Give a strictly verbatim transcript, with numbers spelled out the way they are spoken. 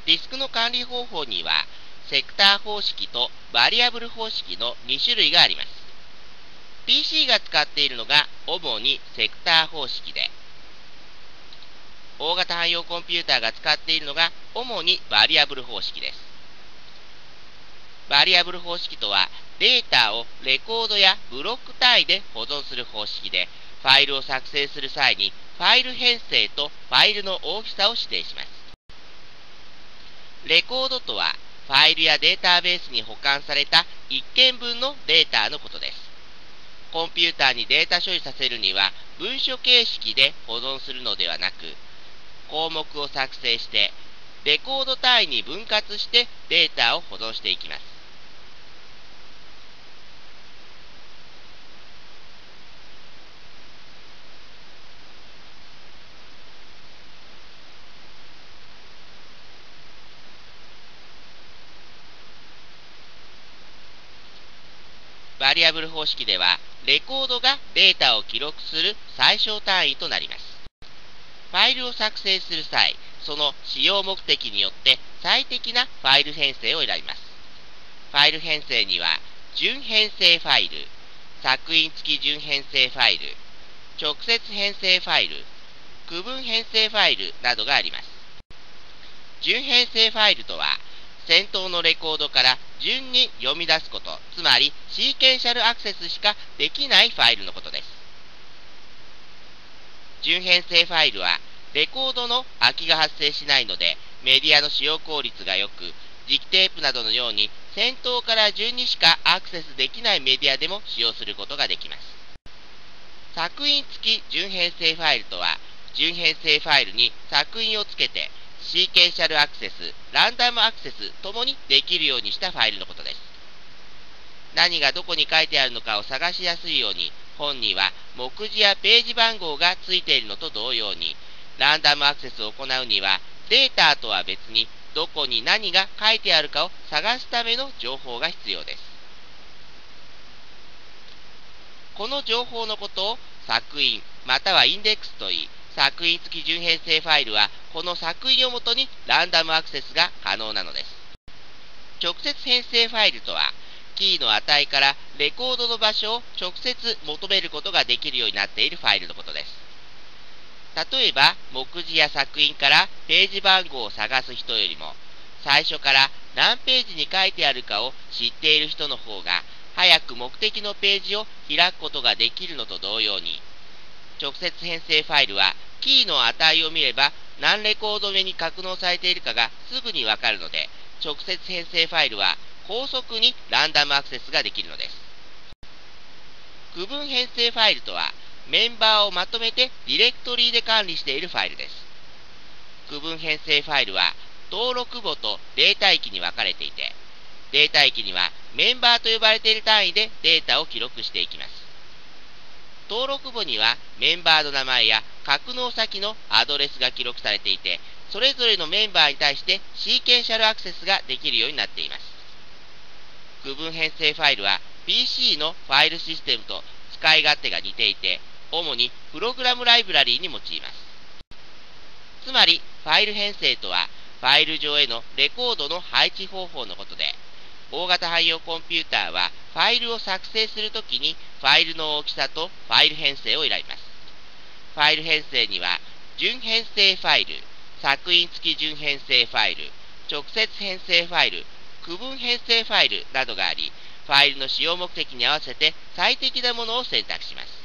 ディスクの管理方法には、セクター方式とバリアブル方式のに種類があります。ピーシー が使っているのが主にセクター方式で、大型汎用コンピューターが使っているのが主にバリアブル方式です。バリアブル方式とは、データをレコードやブロック単位で保存する方式で、ファイルを作成する際にファイル編成とファイルの大きさを指定します。レコードとは、ファイルやデータベースに保管された一件分のデータのことです。コンピューターにデータ処理させるには、文書形式で保存するのではなく、項目を作成して、レコード単位に分割してデータを保存していきます。バリアブル方式では、レコードがデータを記録する最小単位となります。ファイルを作成する際、その使用目的によって最適なファイル編成を選びます。ファイル編成には、順編成ファイル、索引付き順編成ファイル、直接編成ファイル、区分編成ファイルなどがあります。順編成ファイルとは、先頭のレコードから順に読み出すこと、つまりシーケンシャルアクセスしかできないファイルのことです。順編成ファイルは、レコードの空きが発生しないので、メディアの使用効率が良く、磁気テープなどのように先頭から順にしかアクセスできないメディアでも使用することができます。索引付き順編成ファイルとは、順編成ファイルに索引をつけて、シーケンシャルアクセス、ランダムアクセスともにできるようにしたファイルのことです。何がどこに書いてあるのかを探しやすいように、本には目次やページ番号がついているのと同様に、ランダムアクセスを行うには、データとは別にどこに何が書いてあるかを探すための情報が必要です。この情報のことを索引またはインデックスといい、索引付き順編成ファイルはこの索引をもとにランダムアクセスが可能なのです。直接編成ファイルとは、キーの値からレコードの場所を直接求めることができるようになっているファイルのことです。例えば、目次や索引からページ番号を探す人よりも、最初から何ページに書いてあるかを知っている人の方が、早く目的のページを開くことができるのと同様に、直接編成ファイルは、キーの値を見れば何レコード目に格納されているかがすぐにわかるので、直接編成ファイルは高速にランダムアクセスができるのです。区分編成ファイルとは、メンバーをまとめてディレクトリーで管理しているファイルです。区分編成ファイルは、登録簿とデータ域に分かれていて、データ域にはメンバーと呼ばれている単位でデータを記録していきます。登録簿にはメンバーの名前や格納先のアドレスが記録されていて、それぞれのメンバーに対してシーケンシャルアクセスができるようになっています。区分編成ファイルは ピーシー のファイルシステムと使い勝手が似ていて、主にプログラムライブラリーに用います。つまり、ファイル編成とは、ファイル上へのレコードの配置方法のことで、大型汎用コンピューターはファイルを作成するときにファイルの大きさとファイル編成を選びます。ファイル編成には順編成ファイル、索引付き順編成ファイル、直接編成ファイル、区分編成ファイルなどがあり、ファイルの使用目的に合わせて最適なものを選択します。